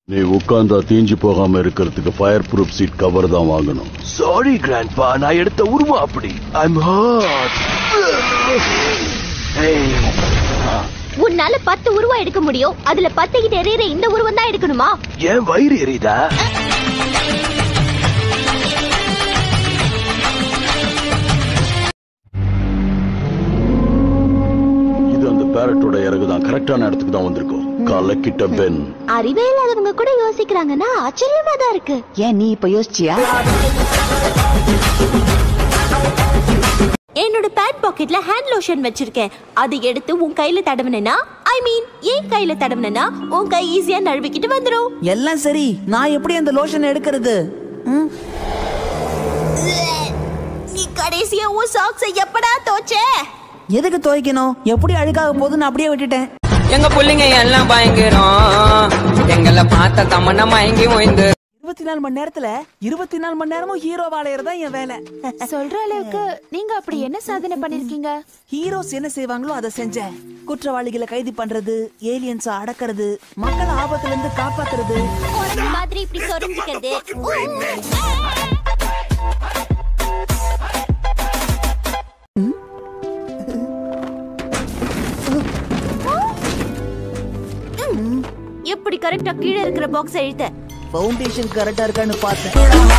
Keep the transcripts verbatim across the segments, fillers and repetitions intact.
நீ உட்கார்ந்தா தீஞ்சு போகாம இருக்கிறதுக்கு ஃபயர் ப்ரூஃப் சீட் கவர் தான் வாங்கணும். சாரி கிராண்ட்பா, நான் எடுத்த உருவம் அப்படி. I'm hurt. உன்னால பத்து உருவம் எடுக்க முடியும், அதுல பத்து கிட்ட எரியற இந்த உருவம் தான் எடுக்கணுமா? ஏன் வயிறு எரியுதா? இது அந்த பேரட்டோட இறகுதான். கரெக்டான இடத்துக்கு தான் வந்திருக்கோம். கலக்கிட்ட பென். அறிவே இல்லாதவங்க கூட யோசிக்கிறாங்கன்னா ஆச்சரியமா தான் இருக்கு. ஏன் நீ இப்ப யோசிச்சியா? என்னோட பேட் பாக்கெட்ல ஹேண்ட் லோஷன் வச்சிருக்கேன். அதை எடுத்து உன் கையில தடவுனேனா, ஐ மீன் என் கையில தடவுனேனா உன் கை ஈஸியா நழுவிக்கிட்டு வந்துரும். எல்லாம் சரி, நான் எப்படி அந்த லோஷன் எடுக்கிறது? நீ கடைசியா உன் சாக்ஸை எப்படா தோச்சே? எதுக்கு துவைக்கணும்? எப்படி அழுக்காக போகுதுன்னு அப்படியே விட்டுட்டேன். எங்க புள்ளிங்க எல்லாம் பயங்கரம், எங்களை பார்த்த தமன்னா மயங்கி ஓய்ந்து. இருபத்தி நாலு மணி நேரத்துல இருபத்தி நாலு மணி நேரமும் ஹீரோ வாழையறதா என் வேலை. சொல்ற அளவுக்கு நீங்க அப்படி என்ன சாதனை பண்ணிருக்கீங்க? ஹீரோஸ் என்ன செய்வாங்களோ அதை செஞ்சேன். குற்றவாளிகளை கைது பண்றது, ஏலியன்ஸ் அடக்கிறது, மக்களை ஆபத்துல இருந்து காப்பாத்துறது. மாதிரி இப்படி சொரிஞ்சிக்கிறது. எப்படி கரெக்டா கீழே இருக்கிற பாக்ஸ் எழுத? ஃபவுண்டேஷன் கரெக்டா இருக்கான்னு பார்த்தேன்.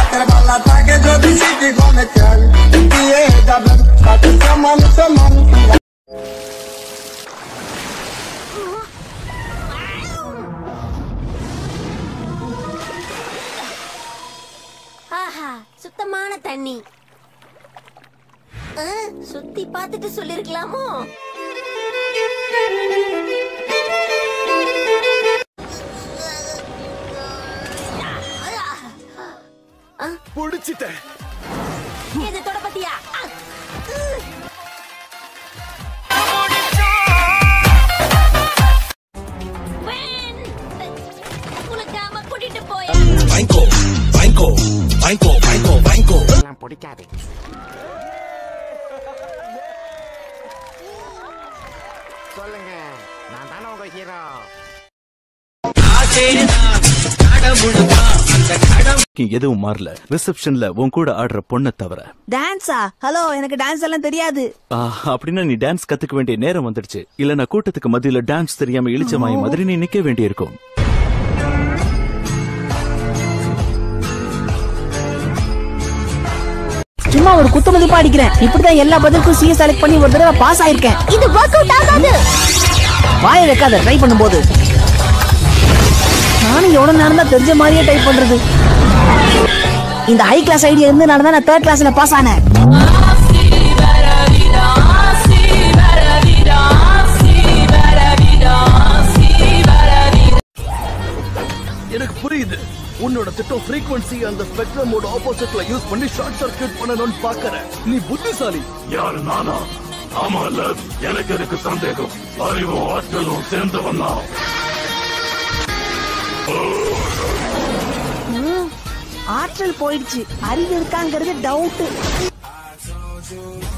ஆஹா, சுத்தமான தண்ணி. சுத்தி பார்த்துட்டு சொல்லிருக்கலாமோ? புடிச்சிட்டேன். இது தொட பத்தியா? உனக்காம கூட்டிட்டு போய் வாங்கோ வாங்கோ வாங்கோ வாங்கோ வாங்கோ. நான் பிடிக்காது. சொல்லுங்க, நான் தானே உங்க ஹீரோ. எதுவும் மாறல. ரிசப்ஷன்ல உன் கூட ஆடுற பொண்ணை தவிர. டான்ஸா? ஹலோ, எனக்கு டான்ஸ் எல்லாம் தெரியாது. அப்படின்னா நீ டான்ஸ் கத்துக்க வேண்டிய நேரம் வந்துடுச்சு. இல்ல நான் கூட்டத்துக்கு மத்தியில டான்ஸ் தெரியாம இழிச்சமாயி மாதிரி நீ நிக்க வேண்டி இருக்கும். சும்மா ஒரு குத்து மதிப்பா அடிக்கிறேன். இப்படிதான் எல்லா பதிலுக்கும் சி செலக்ட் பண்ணி ஒரு தடவை பாஸ் ஆயிருக்கேன். இது வொர்க் அவுட் ஆகாது. வாயை வைக்காத, ட்ரை பண்ணும்போது. நானும் எவ்வளவு நேரம் தான் தெரிஞ்ச மாதிரியே டைப் பண்றது. இந்த ஹை கிளாஸ் ஐடியா இருந்து நான் தான் தேர்ட் கிளாஸ்ல பாஸ் ஆனேன். எனக்கு புரியுது. உன்னோட திட்டம் ஃப்ரீக்வன்சி அந்த ஸ்பெக்ட்ரமோட ஆப்போசிட்ல யூஸ் பண்ணி ஷார்ட் சர்க்யூட் பண்ணணும்னு பாக்குற. நீ புத்திசாலி. யாரு நானா? ஆமா இல்ல, எனக்கு இருக்கு சந்தேகம். அறிவும் ஆற்றலும் சேர்ந்தவன் தான். ஆற்றல் போயிடுச்சு, அறிவு இருக்காங்கிறது டவுட்.